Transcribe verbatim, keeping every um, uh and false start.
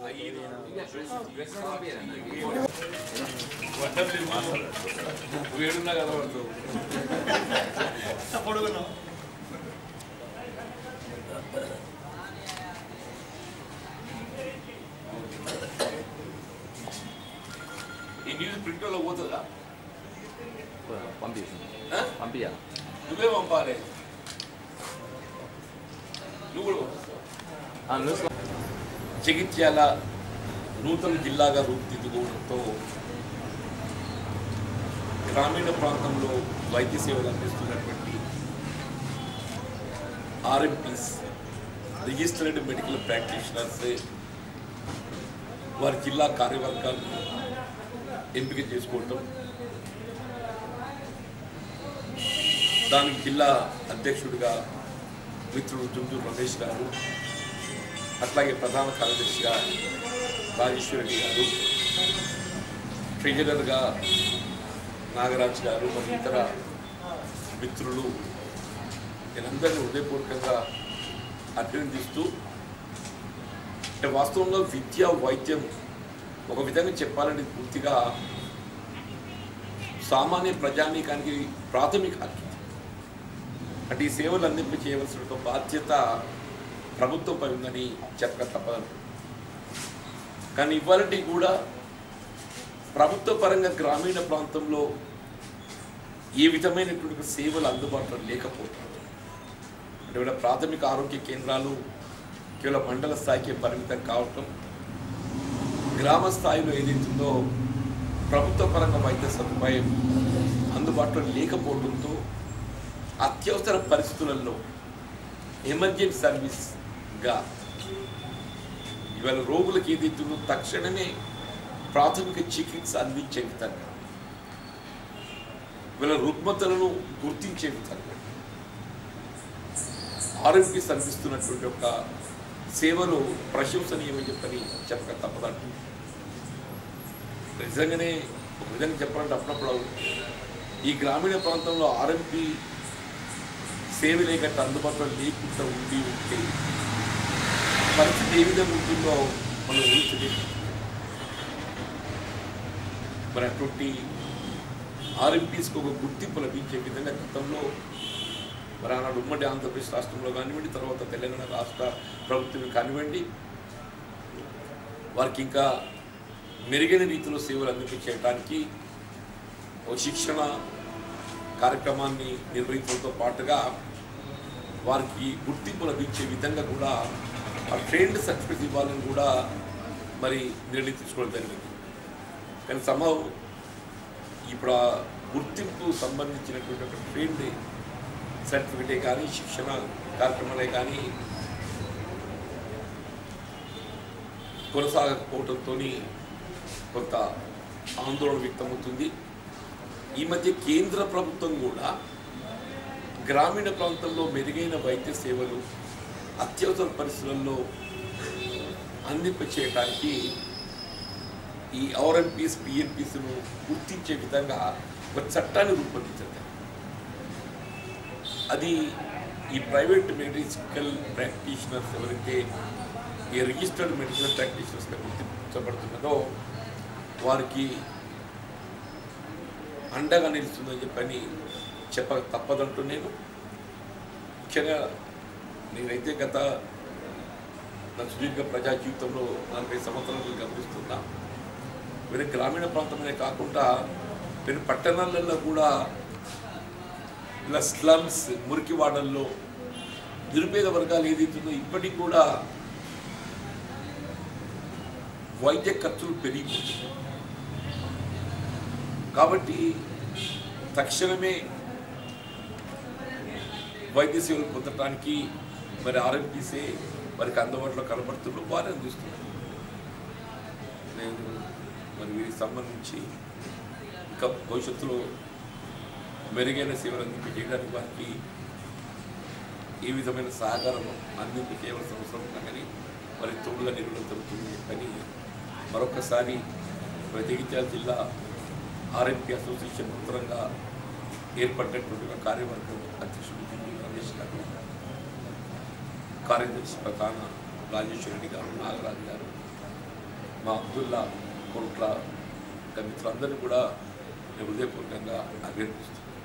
వేడున్నా కదా పడుకున్నాం. ఈ న్యూస్ ప్రింట్లో పోతుందా? పంపి పంపియా నువ్వే పంపాలి. నువ్వు జగిత్యాల నూతన జిల్లాగా రూపుదిద్దుకోవడంతో గ్రామీణ ప్రాంతంలో వైద్య సేవలు అందిస్తున్నటువంటి ఆర్ఎంపీస్ రిజిస్టర్డ్ మెడికల్ ప్రాక్టీషనర్స్ వారి జిల్లా కార్యవర్గాన్ని ఎంపిక చేసుకోవటం, దానికి జిల్లా అధ్యక్షుడిగా మిత్రుడు జుంజూరు రమేష్ గారు, అట్లాగే ప్రధాన కార్యదర్శిగా రాజేశ్వరరెడ్డి గారు, ట్రెజరర్గా నాగరాజ్ గారు, మరియు ఇతర మిత్రులు వీళ్ళందరినీ హృదయపూర్వకంగా అభినందిస్తూ, అంటే వాస్తవంలో విద్య వైద్యం ఒక విధంగా చెప్పాలంటే పూర్తిగా సామాన్య ప్రజానీకానికి ప్రాథమిక హక్కు. అంటే ఈ సేవలు అందింప చేయవలసిన బాధ్యత ప్రభుత్వంపై ఉందని చెప్పక తప్పదు. కానీ ఇవాళ కూడా ప్రభుత్వ పరంగా గ్రామీణ ప్రాంతంలో ఏ విధమైనటువంటి సేవలు అందుబాటులో లేకపోతుంది. అంటే ఇక్కడ ప్రాథమిక ఆరోగ్య కేంద్రాలు కేవలం మండల స్థాయికి పరిమితం కావటం, గ్రామ స్థాయిలో ఏదైతుందో ప్రభుత్వ పరంగా వైద్య సదుపాయం అందుబాటులో లేకపోవడంతో అత్యవసర పరిస్థితులలో ఎమర్జెన్సీ సర్వీస్గా ఇవాళ రోగులకు ఏదైతుందో తక్షణమే ప్రాథమిక చికిత్స అందించే విధంగా, ఇవాళ రుగ్మతలను గుర్తించే విధంగా ఆర్ఎంపీస్ అందిస్తున్నటువంటి ఒక సేవలు ప్రశంసనీయమని చెప్పని చెప్పక తప్పదంట. నిజంగానే ఒక విధంగా చెప్పాలంటే అప్పుడప్పుడు ఈ గ్రామీణ ప్రాంతంలో ఆర్ఎంపీ సేవలే గట్ట అందుబాటులో లేకుండా ఉండి ఉంటే పరిస్థితి ఏ విధంగా ఉంటుందో మనం ఊహించలేదు. మరి అటువంటి ఆర్ఎంపీస్కి ఒక గుర్తింపు లభించే విధంగా గతంలో మరి ఆనాడు ఉమ్మడి ఆంధ్రప్రదేశ్ రాష్ట్రంలో కానివ్వండి, తర్వాత తెలంగాణ రాష్ట్ర ప్రభుత్వం కానివ్వండి, వారికి ఇంకా మెరుగైన రీతిలో సేవలు అందించడానికి ఒక శిక్షణ కార్యక్రమాన్ని నిర్వహించడంతో పాటుగా వారికి గుర్తింపు లభించే విధంగా కూడా ఆ ట్రైన్డ్ సర్టిఫికేట్ ఇవ్వాలని కూడా మరి నిర్ణయం తీసుకోవడం జరిగింది. కానీ సంభవం ఇప్పుడు ఆ గుర్తింపు సంబంధించినటువంటి ఒక ట్రైన్డ్ సర్టిఫికేటే కానీ శిక్షణ కార్యక్రమాలే కానీ కొనసాగకపోవడంతో కొంత ఆందోళన వ్యక్తమవుతుంది. ఈ మధ్య కేంద్ర ప్రభుత్వం కూడా గ్రామీణ ప్రాంతంలో మెరుగైన వైద్య సేవలు అత్యవసర పరిస్థితుల్లో అందింప చేయడానికి ఈ ఆర్ఎంపీస్ పిఎన్పీస్ను గుర్తించే విధంగా ఒక చట్టాన్ని రూపొందించారు. అది ఈ ప్రైవేట్ మెడికల్ ప్రాక్టీషనర్స్ ఎవరైతే ఈ రిజిస్టర్డ్ మెడికల్ ప్రాక్టీషనర్స్గా గుర్తించబడుతున్నదో వారికి అండగా నిలుస్తుందని చెప్పని చెప్పక తప్పదంటూ నేను ముఖ్యంగా నేనైతే గత నా సుదీర్ఘ ప్రజా జీవితంలో నలభై సంవత్సరాలు గమనిస్తున్నా. వేరే గ్రామీణ ప్రాంతమే కాకుండా వేరే పట్టణాలలో కూడా ఇలా స్లమ్స్ మురికి వాడల్లో నిరుపేద వర్గాలు ఏదైతుందో ఇప్పటికి కూడా వైద్య ఖర్చులు పెరిగిపోతుంది. కాబట్టి తక్షణమే వైద్య సేవలు పొందడానికి మరి ఆర్ఎంపీసీ వారికి అందుబాటులో కనబడుతున్న వారు అందిస్తున్నారు. నేను మరి వీరికి సంబంధించి ఇంకా భవిష్యత్తులో మెరుగైన సేవలు అందింప చేయడానికి వారికి ఏ విధమైన సహకారం అందింపు చేయవలసిన అవసరం ఉన్నా కానీ మరి తోడుగా నిర్వహణ జరుగుతుంది కానీ మరొకసారి జగిత్యాల జిల్లా ఆర్ఎంపీ అసోసియేషన్ నూతనంగా ఏర్పడినటువంటి కార్యవర్గం అధ్యక్షుడు రమేష్ గారు, కార్యదర్శి ప్రధాన రాజేశ్వరరెడ్డి గారు, నాగరాజు గారు, మా అబ్దుల్లా కొట్ల ఇంకా మిత్రులందరినీ కూడా నేను హృదయపూర్వకంగా అభినందిస్తున్నాను.